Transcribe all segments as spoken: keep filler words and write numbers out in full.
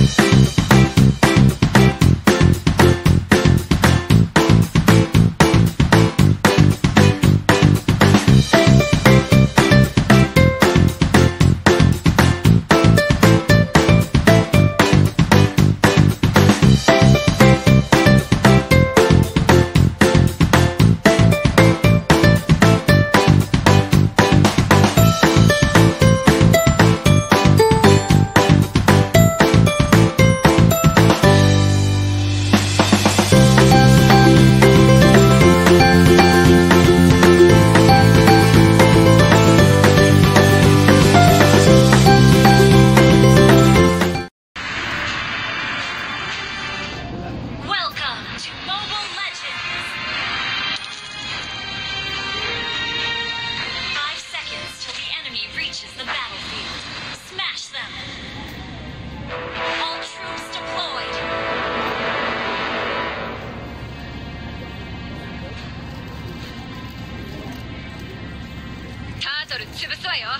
潰すわよ。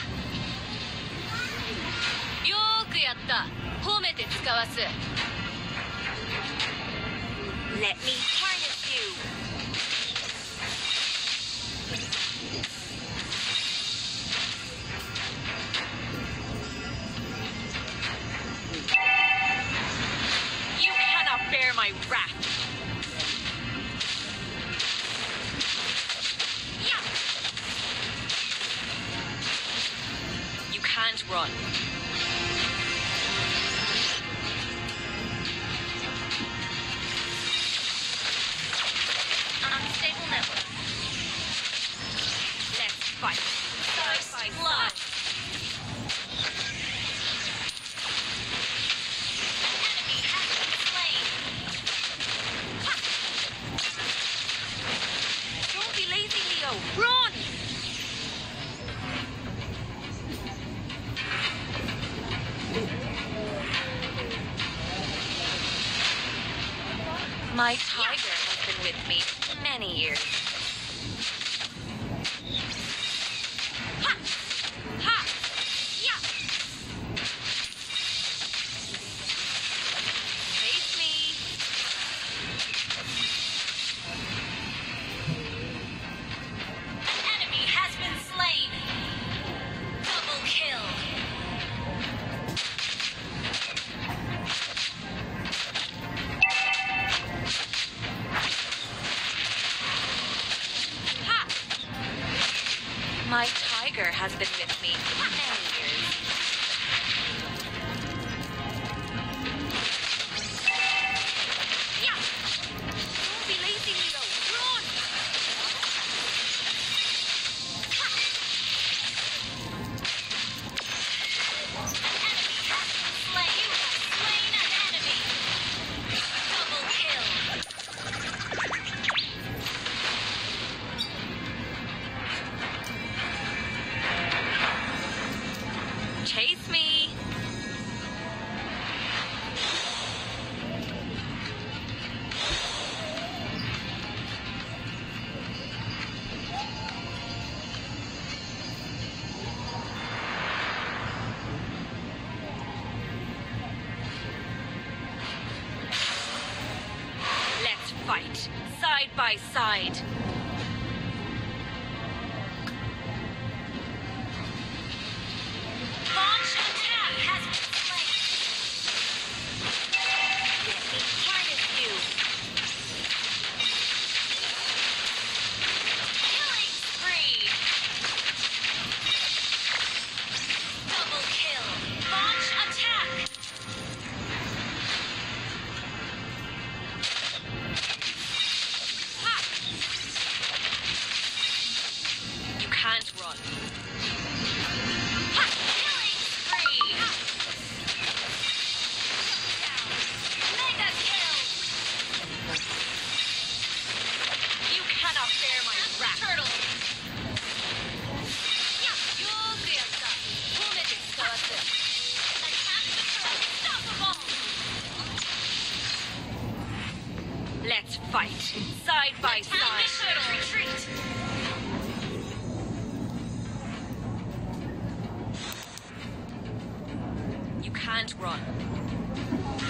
よーくやった。褒めて使わす。 Let me harness you. You cannot bear my wrath. You can't run. Unstable network. Let's fight. Side by side. An enemy has been slain. Ha! Don't be lazy, Leo. Run! My tiger has been with me many years. Ha! Ha! Yeah! Face me! An enemy has been slain! Double kill! My tiger has been with me many years. Yeah! Don't be lazy, Leo. Run! Ha! An enemy has been slain. You have slain an enemy. Double kill. Chase me! Let's fight, side by side. Launch attack has been slain. Let me harness you. Killing spree. Double kill. Launch attack. Ha! You can't run. Ha! Killing spree. Down. Mega kill. You cannot bear my wrath. Turtle. Yeah. Yoku yatta. Homete tsukawasu. Attack the turtle. Unstoppable. Let's fight. Side by side. Attack the turtle. Retreat. You can't run.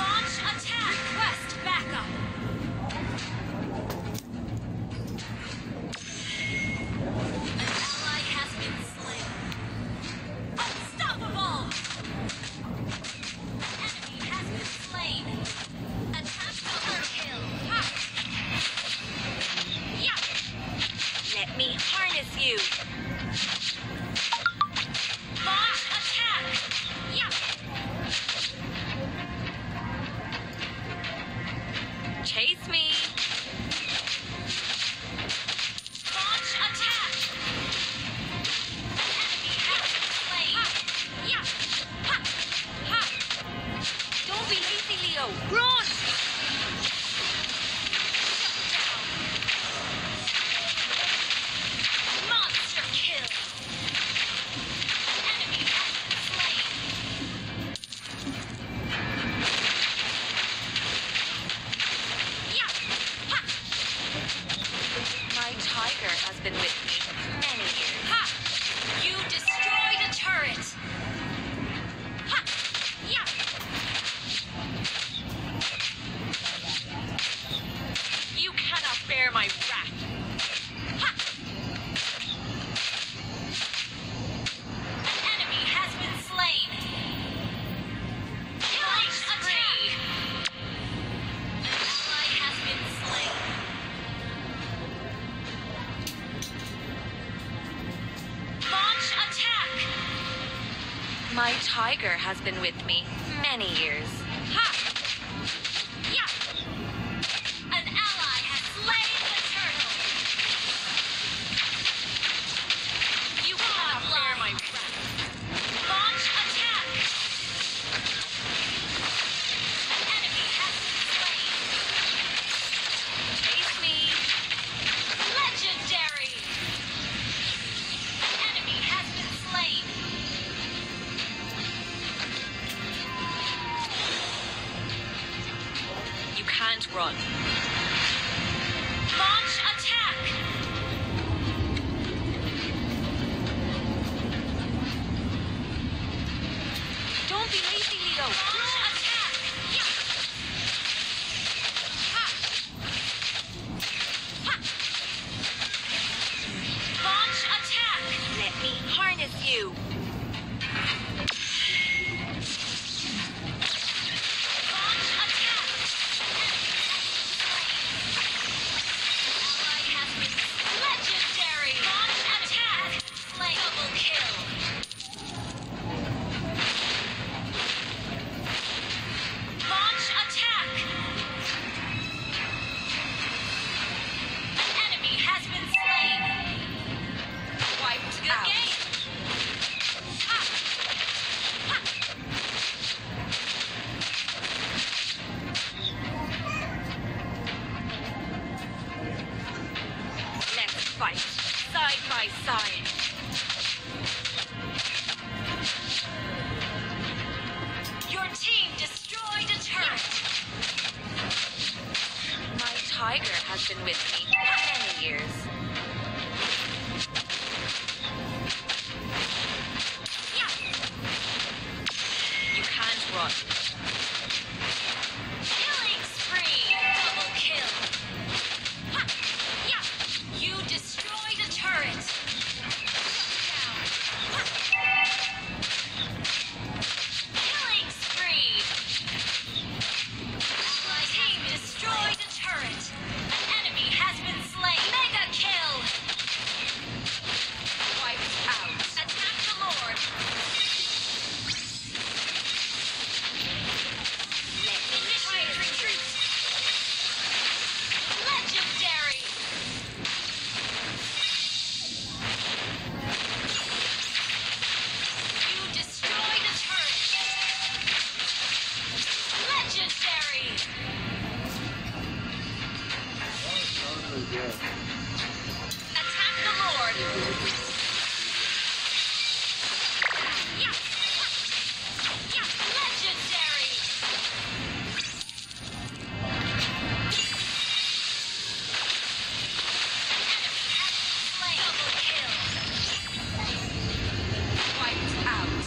Leo! Run! Monster kill. Enemy has been slain. Yeah. Ha. My tiger has been with me many years. Ha. You destroyed a turret. Ha. Yeah. You cannot bear my wrath. Ha. An enemy has been slain. Killing spree. An ally has been slain. Launch attack. My tiger has been with me many years. Ha. Yeah. An ally has slain the turtle. You cannot bear my wrath. Launch attack. An enemy has been slain. Chase me. Legendary. An enemy has been slain. You can't run. Launch attack. Don't be lazy, Leo. Launch attack. Yeah. Ha. Ha. Launch attack. Let me harness you. Launch attack. Ally has been legendary. Launch attack. Slay double kill. Launch attack. An enemy has been slain. Wiped Good out. game. Ha. Ha. Let's fight. Side by side. Your team destroyed a turret. My tiger has been with me many years. Yeah. You can't run. Killing spree. Double kill. Ha. Yeah. You destroyed a turret. Down. Ha. Killing spree. My team destroyed a turret. An enemy has been slain. Mega kill. Wiped out. Attack the Lord. Initiate retreat. Legendary. You destroyed a turret. Legendary. Attack the Lord. Yeah. Yeah. Legendary. An enemy has been slain. Double kill. Wiped out.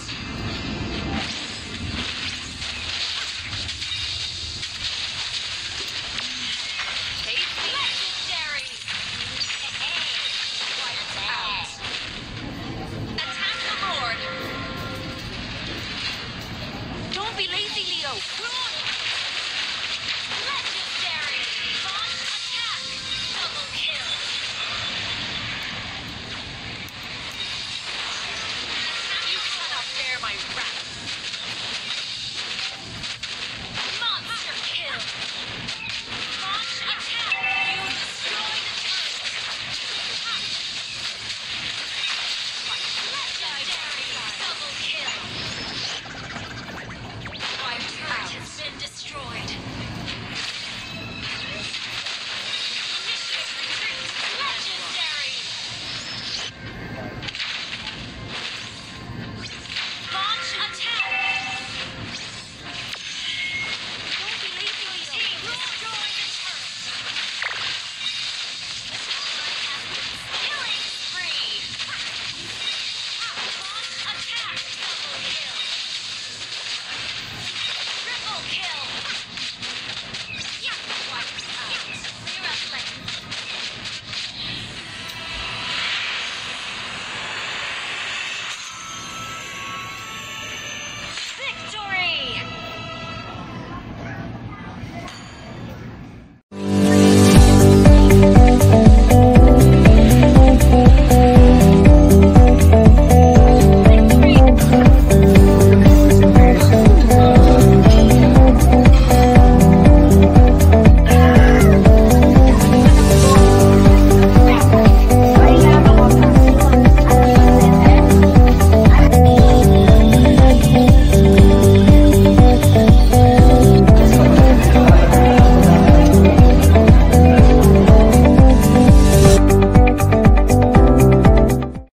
Chase me. Legendary. Wiped out. Attack the Lord. Don't be lazy, Leo. Run!